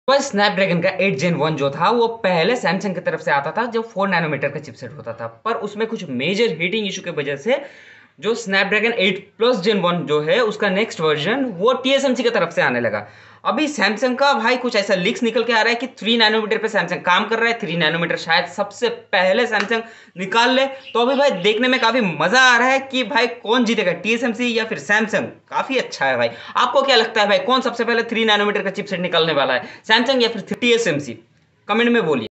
तो स्नैपड्रैगन का 8 Gen 1 जो था वो पहले सैमसंग की तरफ से आता था जो 4 नैनोमीटर का चिपसेट होता था। पर उसमें कुछ मेजर हीटिंग इश्यू की वजह से जो स्नैपड्रैगन 8 प्लस Gen 1 जो है उसका नेक्स्ट वर्जन वो TSMC की तरफ से आने लगा। अभी सैमसंग का भाई कुछ ऐसा लीक्स निकल के आ रहा है कि 3 नैनोमीटर पे सैमसंग काम कर रहा है। 3 नैनोमीटर शायद सबसे पहले सैमसंग निकाल ले। तो अभी भाई देखने में काफ़ी मज़ा आ रहा है कि भाई कौन जीतेगा, TSMC या फिर सैमसंग। काफ़ी अच्छा है भाई। आपको क्या लगता है भाई कौन सबसे पहले 3 नैनोमीटर का चिपसेट निकालने वाला है, सैमसंग या फिर TSMC? कमेंट में बोलिए।